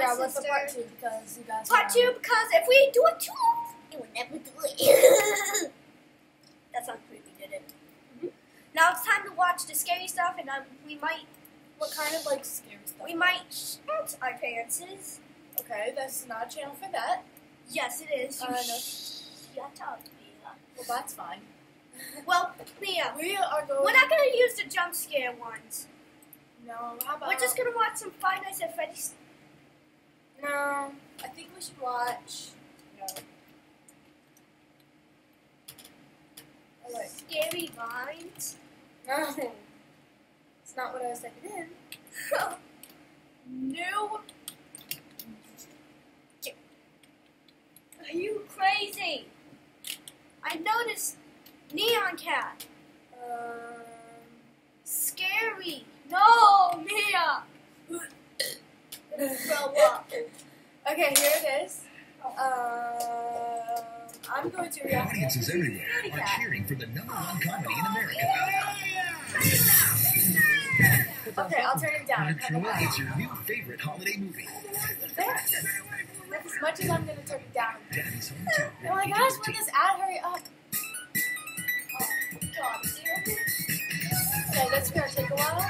yeah, what's the sister. part 2? Because you guys. Part 2 because if we do it too long, it will never do it. That sounds creepy, didn't it? Mhm. Now it's time to watch the scary stuff, and we might What kind of like scary stuff? shout our parents. Okay, that's not a channel for that. Yes, it is. You No. shut up, Mia. Well, that's fine. Well, Mia, We are going. we're not gonna use the jump scare ones. No, how about? We're just gonna watch some Five Nights at Freddy's. No, I think we should watch. No. Oh, wait. Scary Vines. No. It's not what I was thinking in. No. Are you crazy? I noticed Neon Cat. Scary. No, Mia. Grow up. Okay, here it is. I'm going to react. Audiences everywhere Scaredy are Cat. cheering for the #1 comedy in America. Okay, I'll turn it down. Park Show, it's your new favorite holiday movie. That's as much as I'm going to turn it down. Daddy's Home 2. Oh my gosh, when this ad, hurry up. Oh, God, seriously? Okay, that's going to take a while.